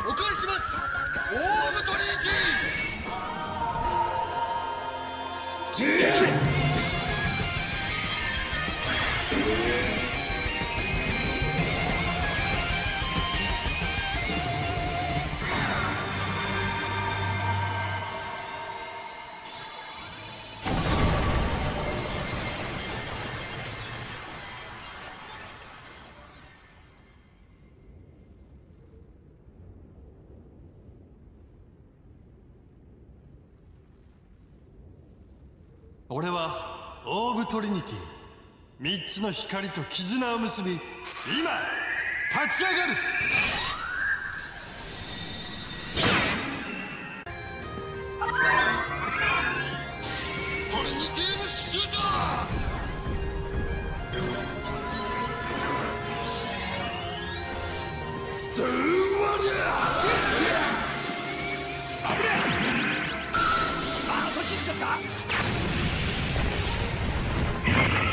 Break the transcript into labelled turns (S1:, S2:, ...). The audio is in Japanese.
S1: お返しします。オームトリニティ。俺はオーブトリニティ、3つの光と絆を結び、今立ち上がる。トリニティームシュート。ドゥーワリアー。危ねえ。あ、そっち行っちゃった。